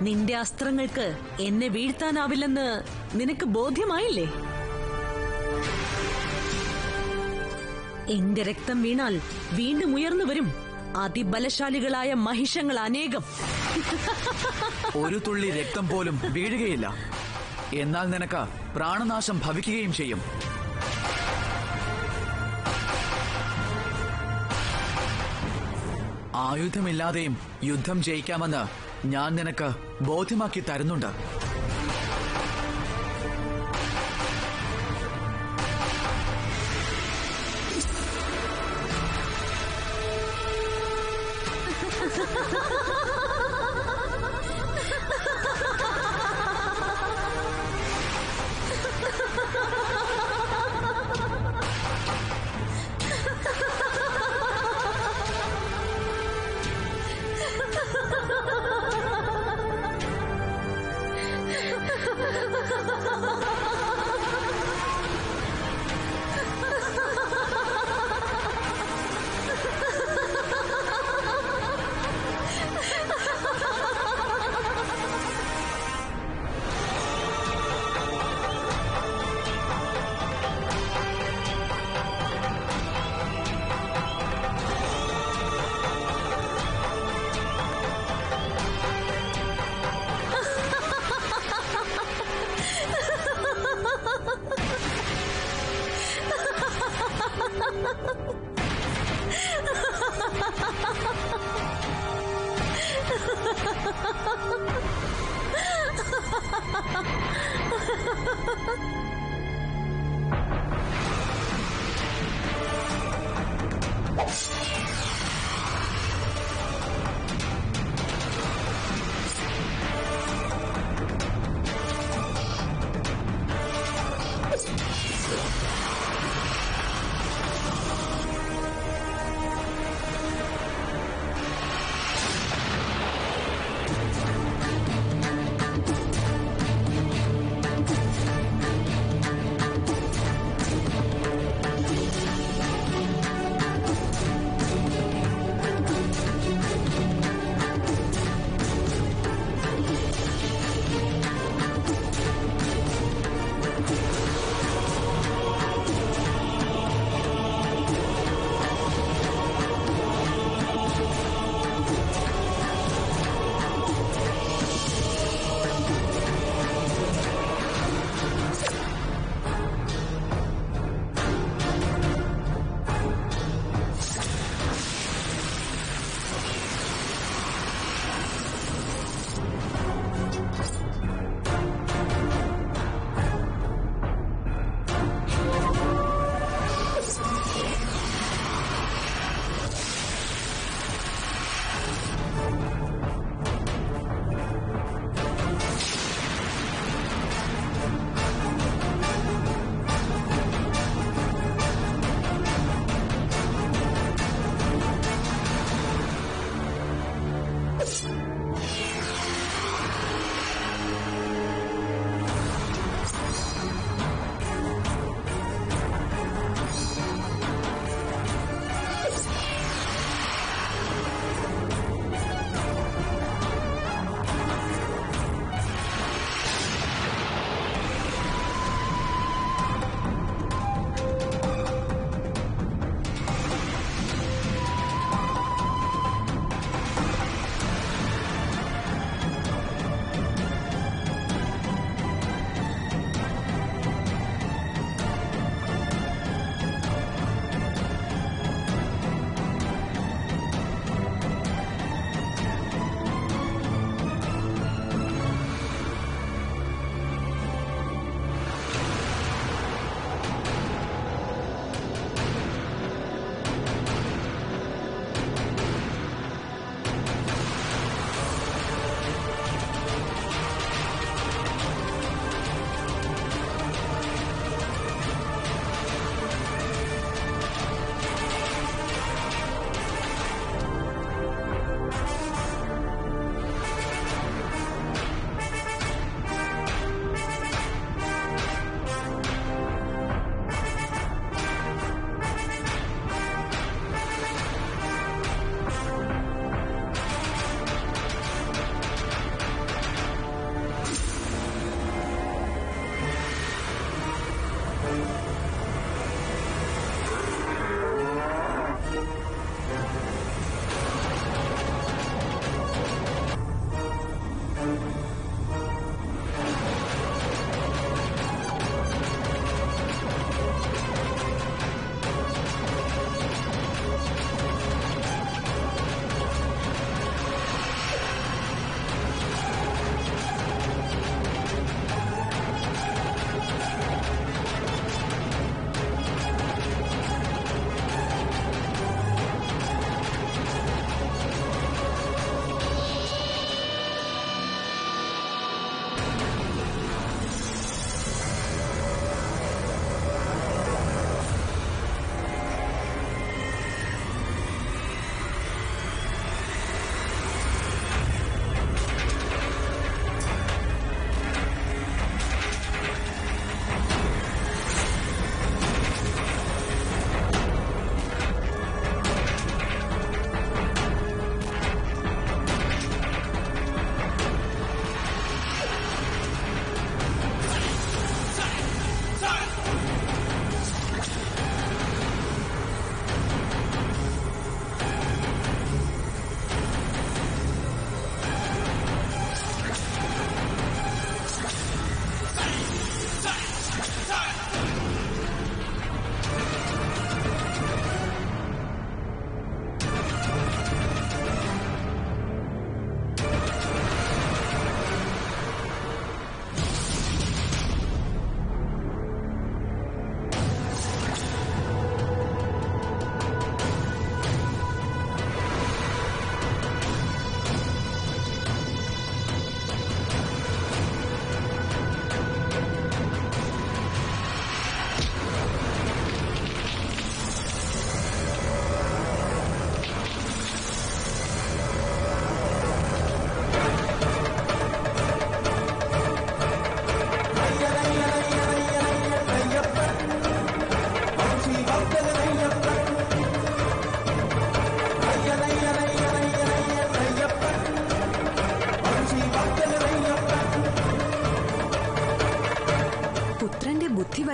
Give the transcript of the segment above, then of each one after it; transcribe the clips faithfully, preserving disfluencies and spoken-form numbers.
നിന്റെ അസ്ത്രങ്ങൾക്ക് എന്നെ വീഴ്ത്താനാവില്ലെന്ന് നിനക്ക് ബോധ്യമായില്ലേ? എന്റെ രക്തം വീണാൽ വീണ്ടും ഉയർന്നു വരും അതിബലശാലികളായ മഹിഷങ്ങൾ അനേകം. ഒരു തുള്ളി രക്തം പോലും വീഴുകയില്ല. എന്നാൽ നിനക്ക് പ്രാണനാശം ഭവിക്കുകയും ചെയ്യും. ആയുധമില്ലാതെയും യുദ്ധം ജയിക്കാമെന്ന് ഞാൻ നിനക്ക് ബോധ്യമാക്കി തരുന്നുണ്ട്.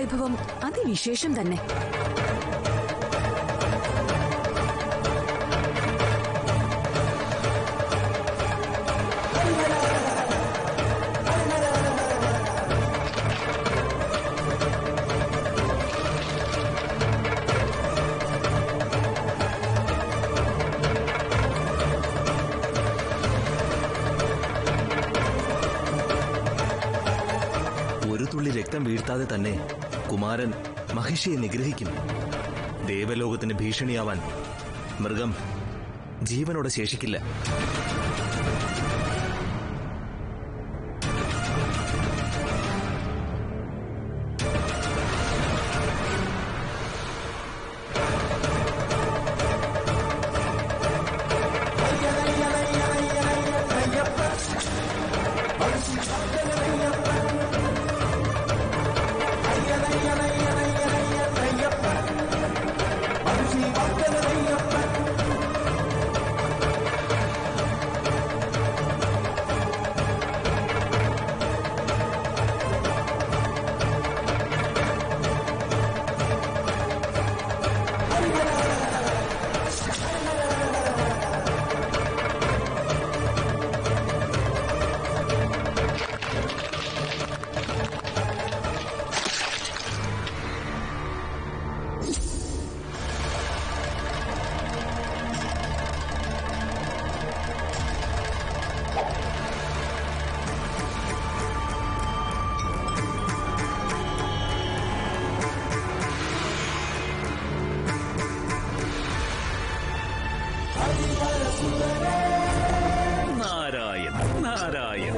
വൈഭവം അതിവിശേഷം തന്നെ. രക്തം വീഴ്ത്താതെ തന്നെ കുമാരൻ മഹിഷിയെ നിഗ്രഹിക്കും. ദേവലോകത്തിന് ഭീഷണിയാവാൻ മൃഗം ജീവനോടെ ശേഷിക്കില്ല. നാരായണ നാരായണ.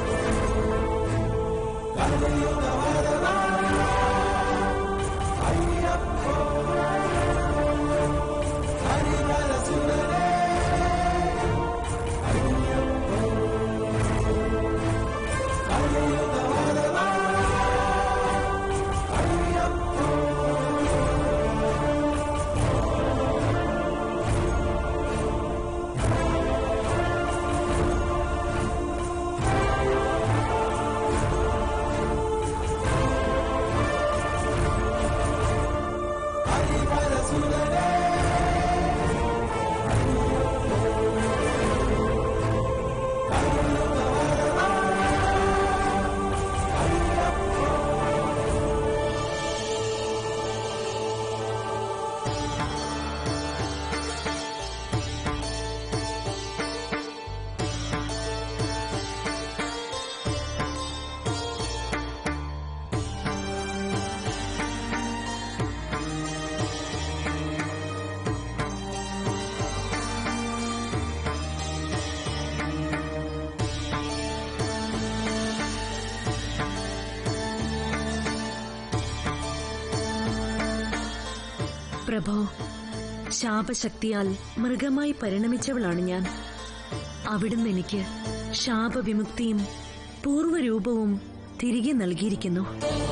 പ്രഭോ, ശാപശക്തിയാൽ മൃഗമായി പരിണമിച്ചവളാണ് ഞാൻ. അവിടുന്ന് എനിക്ക് ശാപവിമുക്തിയും പൂർവ്വരൂപവും തിരികെ നൽകിയിരിക്കുന്നു.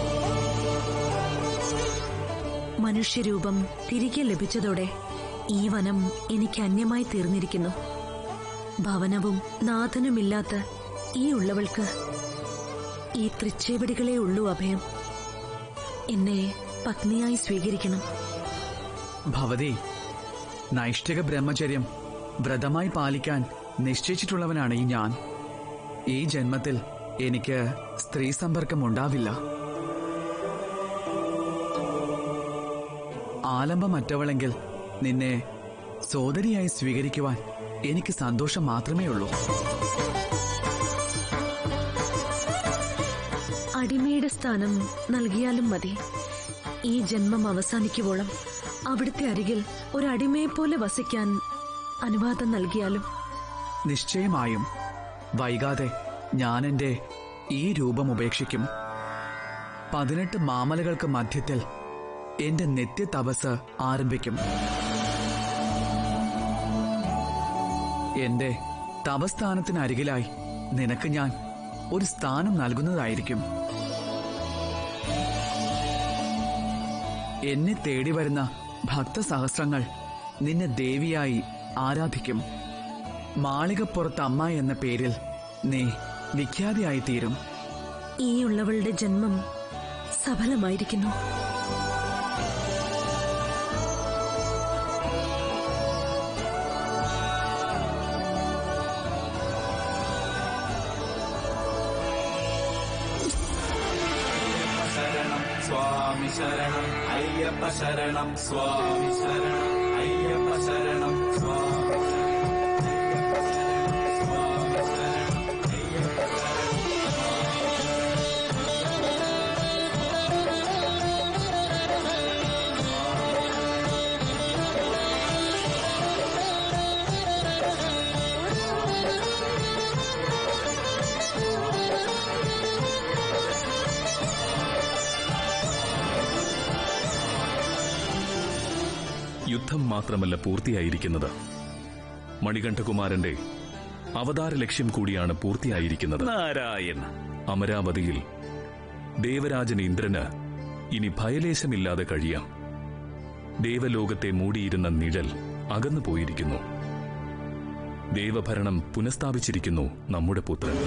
മനുഷ്യരൂപം തിരികെ ലഭിച്ചതോടെ ഈ വനം എനിക്ക് അന്യമായി തീർന്നിരിക്കുന്നു. ഭവനവും നാഥനുമില്ലാത്ത ഈ ഉള്ളവൾക്ക് ഈ തൃച്ചേവടികളേ ഉള്ളൂ അഭയം. എന്നെ പത്നിയായി സ്വീകരിക്കണം. ഭവതി, നൈഷ്ഠിക ബ്രഹ്മചര്യം വ്രതമായി പാലിക്കാൻ നിശ്ചയിച്ചിട്ടുള്ളവനാണ് ഈ ഞാൻ. ഈ ജന്മത്തിൽ എനിക്ക് സ്ത്രീ സമ്പർക്കം ഉണ്ടാവില്ല. ആലംബമറ്റവളെങ്കിൽ നിന്നെ സോദരിയായി സ്വീകരിക്കുവാൻ എനിക്ക് സന്തോഷം മാത്രമേ ഉള്ളൂ. അടിമയുടെ സ്ഥാനം നൽകിയാലും മതി. ഈ ജന്മം അവസാനിക്കുവോളം അവിടുത്തെ അരികിൽ ഒരടിമയെപ്പോലെ വസിക്കാൻ അനുവാദം നൽകിയാലും. നിശ്ചയമായും വൈകാതെ ഞാൻ എന്റെ ഈ രൂപം ഉപേക്ഷിക്കും. പതിനെട്ട് മാമലകൾക്ക് മധ്യത്തിൽ എന്റെ നിത്യ തപസ് ആരംഭിക്കും. എന്റെ തപസ്ഥാനത്തിനരികിലായി നിനക്ക് ഞാൻ ഒരു സ്ഥാനം നൽകുന്നതായിരിക്കും. എന്നെ തേടി വരുന്ന ഭക്തസഹസ്രങ്ങൾ നിന്നെ ദേവിയായി ആരാധിക്കും. മാളികപ്പുറത്ത് അമ്മ എന്ന പേരിൽ നീ വിഖ്യാതിയായി തീരും. ഈ ഉള്ളവളുടെ ജന്മം സഫലമായിരിക്കുന്നു. സ്വാമി ശരണം അയ്യപ്പ ശരണം സ്വാമി ശരണം അയ്യപ്പ ശരണം സ്വാമി യുദ്ധം മാത്രമല്ല പൂർത്തിയായിരിക്കുന്നത്, മണികണ്ഠകുമാരന്റെ അവതാര ലക്ഷ്യം കൂടിയാണ് പൂർത്തിയായിരിക്കുന്നത്. നാരായണ. അമരാവതിയിൽ ദേവരാജൻ ഇന്ദ്രന് ഇനി ഭയലേശമില്ലാതെ കഴിയാം. ദേവലോകത്തെ മൂടിയിരുന്ന നിഴൽ അകന്നു പോയിരിക്കുന്നു. ദേവഭരണം പുനഃസ്ഥാപിച്ചിരിക്കുന്നു നമ്മുടെ പുത്രൻ.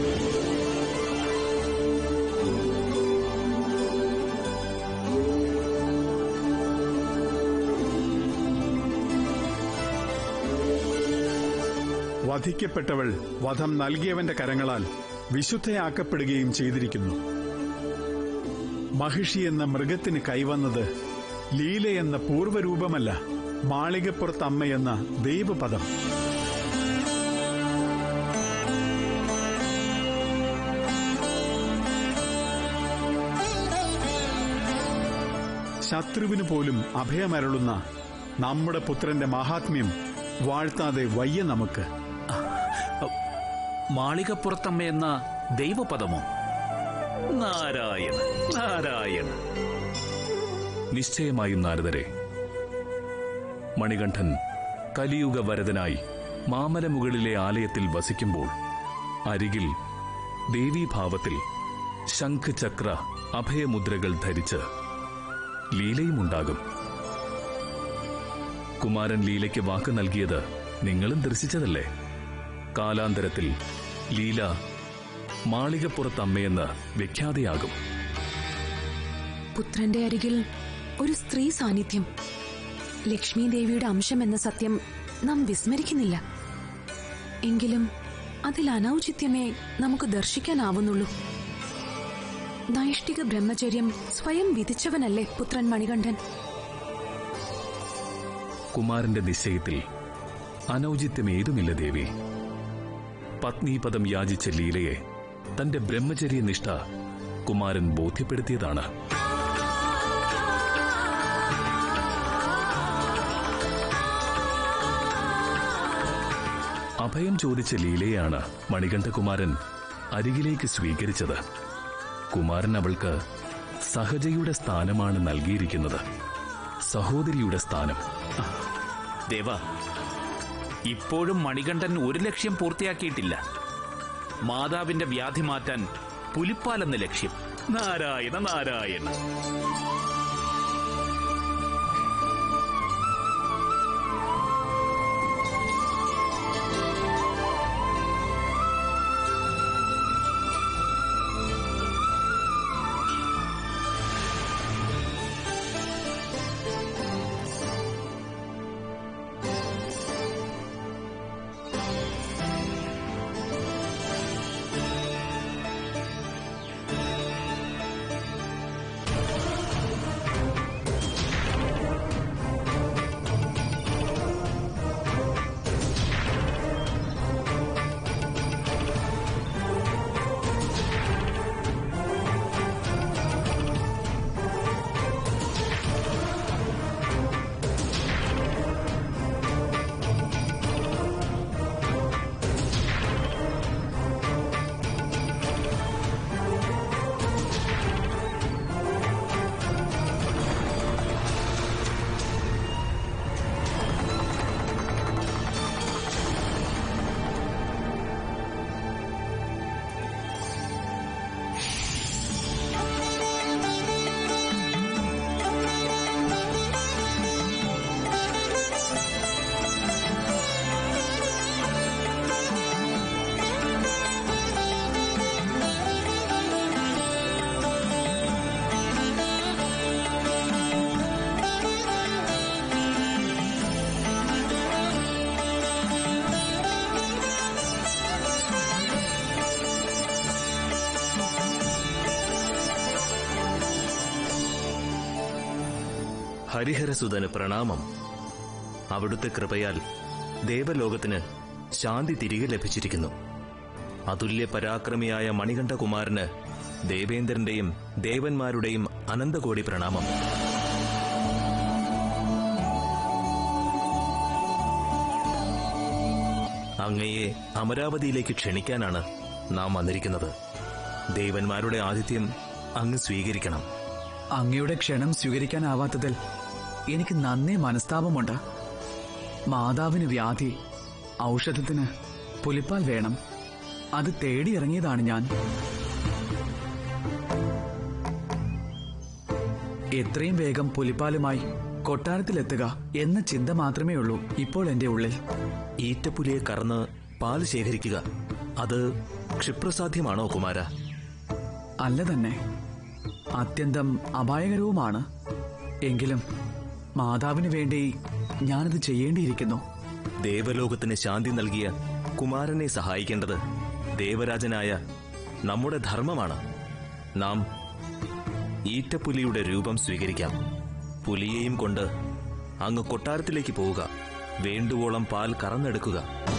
വധിക്കപ്പെട്ടവൾ വധം നൽകിയവന്റെ കരങ്ങളാൽ വിശുദ്ധയാക്കപ്പെടുകയും ചെയ്തിരിക്കുന്നു. മഹിഷി എന്ന മൃഗത്തിന് കൈവന്നത് ലീലയെന്ന പൂർവ്വരൂപമല്ല, മാളികപ്പുറത്തമ്മയെന്ന ദൈവപദം. ശത്രുവിനു പോലും അഭയമരുളുന്ന നമ്മുടെ പുത്രന്റെ മഹാത്മ്യം വാഴ്ത്താതെ വയ്യ നമുക്ക്. മാളികപ്പുറത്തമ്മയെന്ന ദൈവപദമോ? നാരായണ നാരായണ. നിശ്ചയമായും നാരദരെ, മണികണ്ഠൻ കലിയുഗ വരദനായി മാമലമുകളിലെ ആലയത്തിൽ വസിക്കുമ്പോൾ അരികിൽ ദേവീഭാവത്തിൽ ശംഖ് ചക്ര അഭയമുദ്രകൾ ധരിച്ച് ലീലയുമുണ്ടാകും. കുമാരൻ ലീലയ്ക്ക് വാക്ക് നൽകിയത് നിങ്ങളും ദർശിച്ചതല്ലേ? കാലാന്തരത്തിൽ ലീല മാളികപ്പുറത്തമ്മയെന്ന് വിഖ്യാതയാകും. പുത്രന്റെ അരികിൽ ഒരു സ്ത്രീ സാന്നിധ്യം, ലക്ഷ്മി ദേവിയുടെ അംശം എന്ന സത്യം നാം വിസ്മരിക്കുന്നില്ല. എങ്കിലും അതിൽ അനൗചിത്യമേ നമുക്ക് ദർശിക്കാനാവുന്നുള്ളൂ. നൈഷ്ഠിക ബ്രഹ്മചര്യം സ്വയം വിധിച്ചവനല്ലേ പുത്രൻ മണികണ്ഠൻ? കുമാരന്റെ നിശ്ചയത്തിൽ അനൗചിത്യമേതുമില്ല ദേവി. പത്നീപദം യാചിച്ച ലീലയെ തന്റെ ബ്രഹ്മചര്യനിഷ്ഠ കുമാരൻ ബോധ്യപ്പെടുത്തിയതാണ്. അഭയം ചോദിച്ച ലീലയാണ് മണികണ്ഠകുമാരൻ അരികിലേക്ക് സ്വീകരിച്ചത്. കുമാരൻ അവൾക്ക് സഹജയുടെ സ്ഥാനമാണ് നൽകിയിരിക്കുന്നത്, സഹോദരിയുടെ സ്ഥാനം. ദേവ, ഇപ്പോഴും മണികണ്ഠൻ ഒരു ലക്ഷ്യം പൂർത്തിയാക്കിയിട്ടില്ല. മാതാവിന്റെ വ്യാധി മാറ്റാൻ പുലിപ്പാലെന്ന ലക്ഷ്യം. നാരായണ നാരായണ. ഹരിഹരസുതന് പ്രണാമം. അവിടുത്തെ കൃപയാൽ ദേവലോകത്തിന് ശാന്തി തിരികെ ലഭിച്ചിരിക്കുന്നു. അതുല്യ പരാക്രമിയായ മണികണ്ഠകുമാരന് ദേവേന്ദ്രന്റെയും ദേവന്മാരുടെയും അനന്തകോടി പ്രണാമം. അങ്ങയെ അമരാവതിയിലേക്ക് ക്ഷണിക്കാനാണ് നാം വന്നിരിക്കുന്നത്. ദേവന്മാരുടെ ആതിഥ്യം അങ്ങ് സ്വീകരിക്കണം. അങ്ങയുടെ ക്ഷണം സ്വീകരിക്കാനാവാത്തതിൽ എനിക്ക് നന്നേ മനസ്താപമുണ്ട്. മാതാവിന് വ്യാധി, ഔഷധത്തിന് പുലിപ്പാൽ വേണം. അത് തേടിയിറങ്ങിയതാണ് ഞാൻ. എത്രയും വേഗം പുലിപ്പാലുമായി കൊട്ടാരത്തിലെത്തുക എന്ന ചിന്ത മാത്രമേ ഉള്ളൂ ഇപ്പോൾ എന്റെ ഉള്ളിൽ. ഈറ്റപ്പുലിയെ കറന്ന് പാൽ ശേഖരിക്കുക, അത് ക്ഷിപ്രസാധ്യമാണോ കുമാര? അല്ല തന്നെ, അത്യന്തം അപായകരവുമാണ്. എങ്കിലും മാതാവിന് വേണ്ടി ഞാനത് ചെയ്യേണ്ടിയിരിക്കുന്നു. ദേവലോകത്തിന് ശാന്തി നൽകിയ കുമാരനെ സഹായിക്കേണ്ടത് ദേവരാജനായ നമ്മുടെ ധർമ്മമാണ്. നാം ഈറ്റപ്പുലിയുടെ രൂപം സ്വീകരിക്കാം. പുലിയെയും കൊണ്ട് അങ്ങ് കൊട്ടാരത്തിലേക്ക് പോവുക. വേണ്ടുവോളം പാൽ കറന്നെടുക്കുക.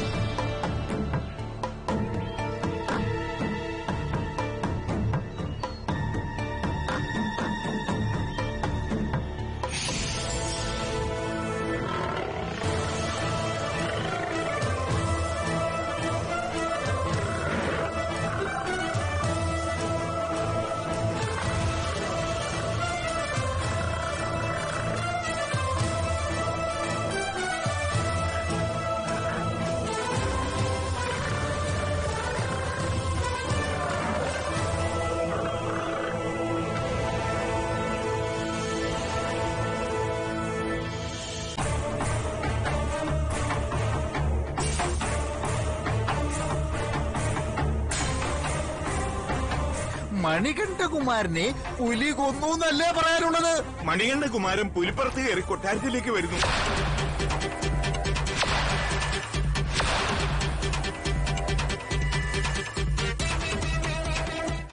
മണികണ്ഠകുമാരനെ പുലി കൊന്നു എന്നല്ലേ പറയാനുള്ളത്? മണികണ്ഠകുമാരൻ പുലിപ്പുറത്ത് കയറി കൊട്ടാരത്തിലേക്ക് വരുന്നു.